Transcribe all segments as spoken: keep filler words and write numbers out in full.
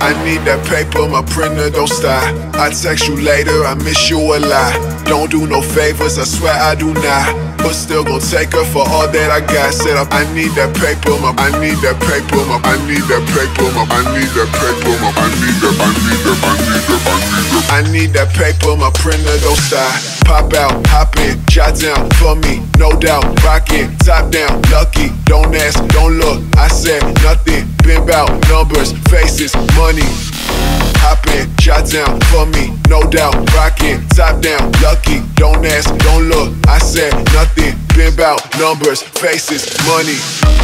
I need that paper, my printer don't stop. I text you later, I miss you a lot. Don't do no favors, I swear I do not. But still gon' take her for all that I got. Said up, I need that paper, my, I need that paper, my, I need that paper, my, I need that paper, my, I need that, I need that, I need that, I need that. I need that paper, my printer don't stop. Pop out, hop in, jot down for me, no doubt. Rockin', top down, lucky. Don't ask, don't look. I said nothing. Been bout numbers, faces, money. Hop in, jot down for me, no doubt. Rockin', top down, lucky. Don't ask, don't look. I said nothing. Been bout numbers, faces, money.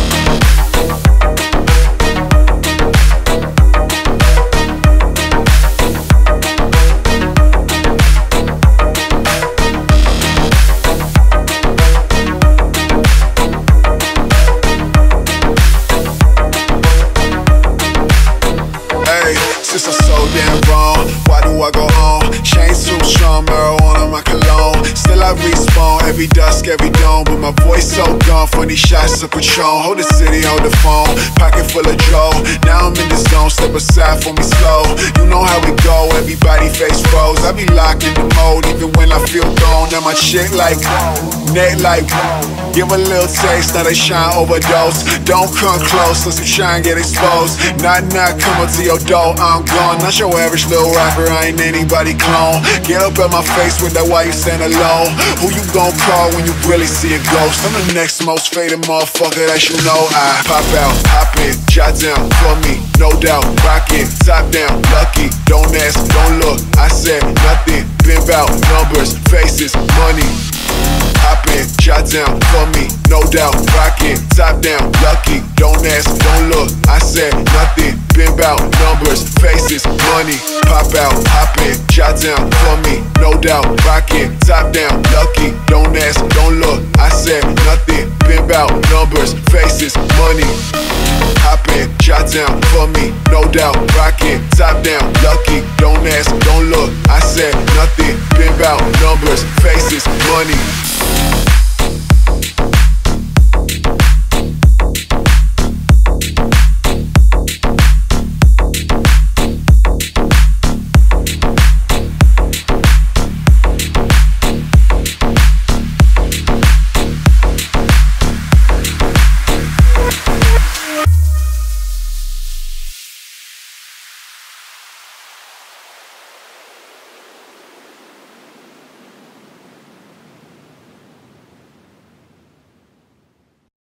Since I'm so damn wrong, why do I go on? Chains too strong, marijuana my cologne. Still I respawn, every dusk, every dawn. But my voice so gone from these shots of Patron. Hold the city, hold the phone, pocket full of dough. Now I'm in the zone, step aside for me slow. You know how we go, everybody face froze. I be locked in the mode, even when I feel gone. Now my shit like, neck like, give a little taste, now they shine overdose. Don't come close, unless you try and get exposed. Not, not coming to your door, I'm gone. Not your average little rapper, I ain't anybody clone. Get up at my face with that why you stand alone. Who you gon' call when you really see a ghost? I'm the next most faded motherfucker that you know. I pop out, hop in, jot down for me, no doubt. Rockin', top down, lucky. Don't ask, don't look. I said nothing. Been bout numbers, faces, money. Hop in, jot down for me, no doubt. Rockin', top down, lucky. Don't ask, don't look. I said nothing. Been bout numbers, faces, money. Pop out, hop in, jot down for me, no doubt. Rockin', top down, lucky. Don't ask, don't look. I said nothing. Been bout numbers, faces, money. Hop in, jot down for me, no doubt. Rockin', top down, lucky. Don't ask, don't look. I said nothing. Been bout numbers, faces, money.